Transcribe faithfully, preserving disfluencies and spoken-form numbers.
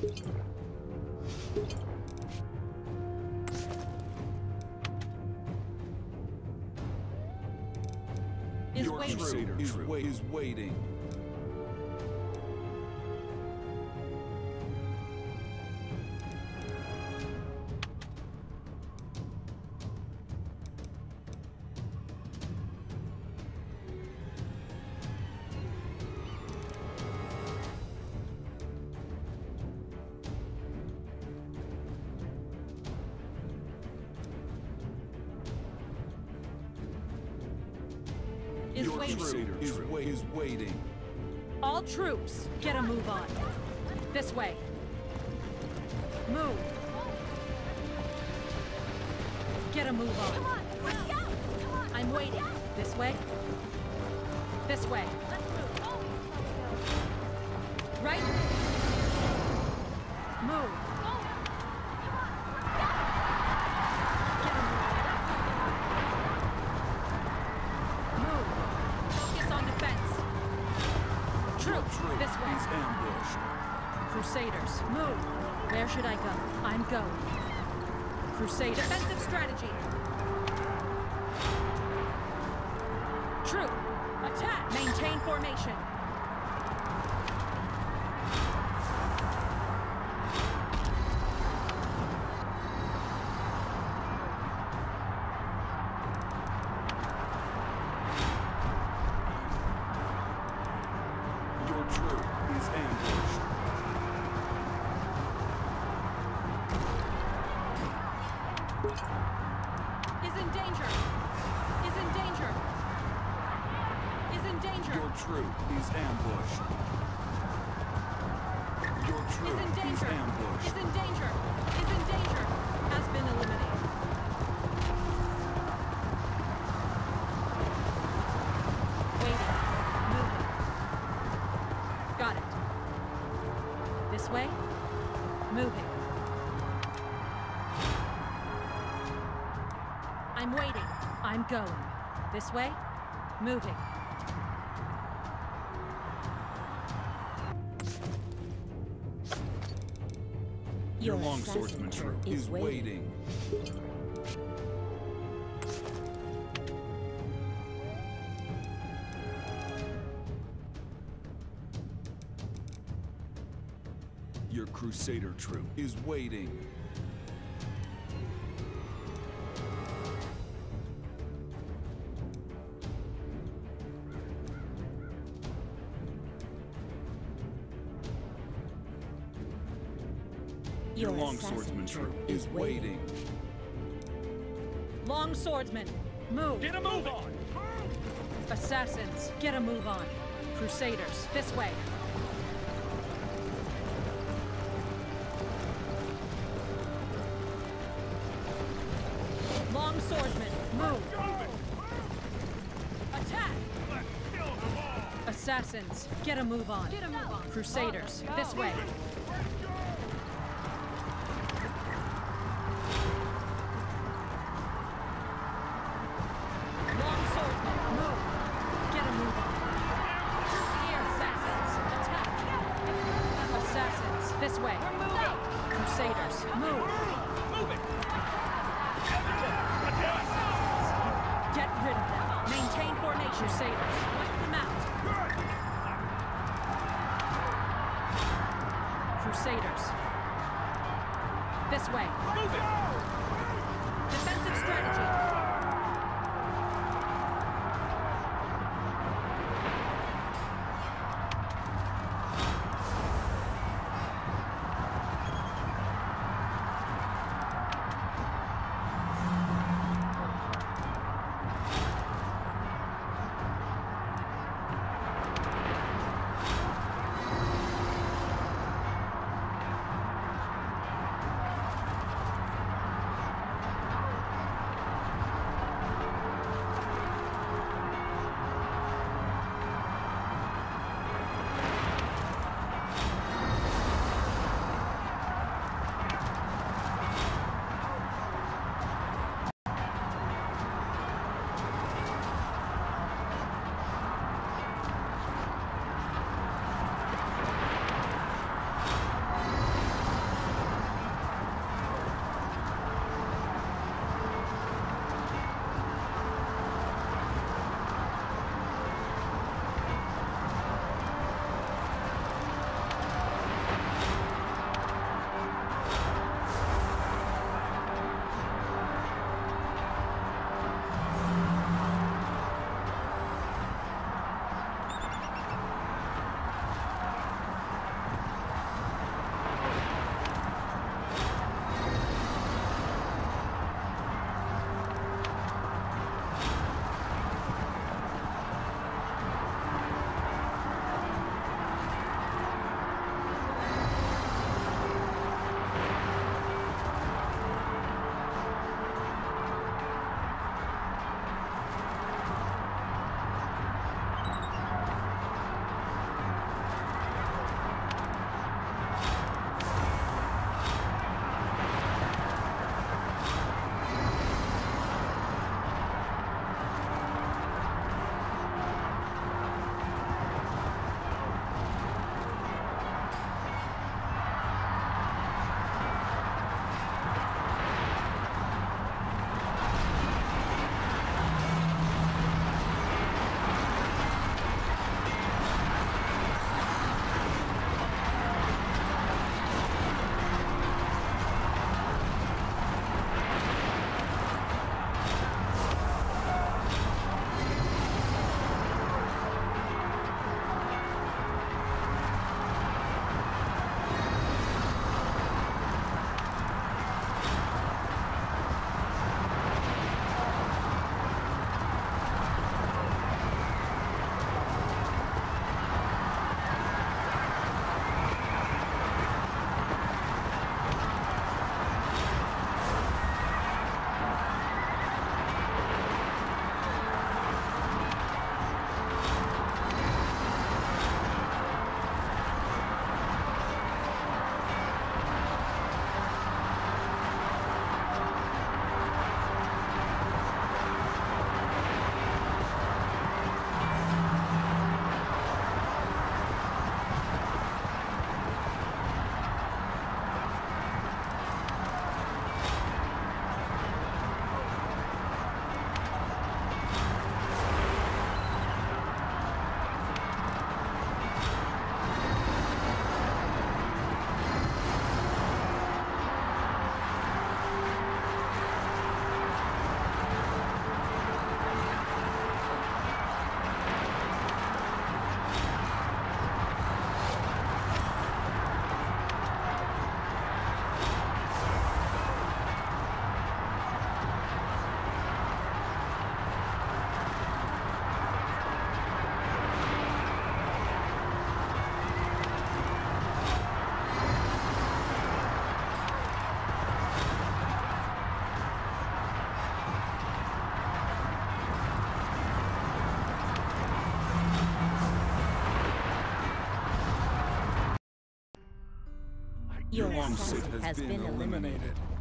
Is Your waiting. Crusader is, wa is waiting. Is Your waiting. Crusader is, wa is waiting. All troops, get a move on. This way. Move. Get a move on. Come on, let's go! Come on! I'm waiting. This way. This way. Let's move. Oh, Right. Move. oh, come on, let's go! Get a move. Move. Focus on defense. Troops, Troop this way. is ambushed. Crusaders, move. Where should I go? I'm going. Crusaders. Defensive strategy. Troop, attack. Maintain formation. Your troop is ambushed. Is in danger. Is in danger. Is in danger. Your troop is ambushed. Your Is troop in is danger. ambushed. Is in danger. Is in danger. Has been eliminated. Waiting. Moving. Got it. This way. Moving. I'm waiting. I'm going. This way. Moving. Your Your long assassin swordsman troop troop is is waiting. waiting. Your Crusader troop is waiting. Your Your long assassin swordsman troop troop is is waiting. waiting. Long swordsman. Move. Get a move on! Assassins, get a move on. Crusaders, this way. Long swordsman, move. Attack! Let's kill them all! Assassins, get a move on. Get a move on. Crusaders, this way. Long swordsman, move. Get a move on. Assassins, attack. Assassins, this way. Crusaders, move. Move it! Get rid of them. Maintain formation. Crusaders, wipe them out. Crusaders. This way. Move it! Defensive strategy. Your Your assassin assassin has been eliminated.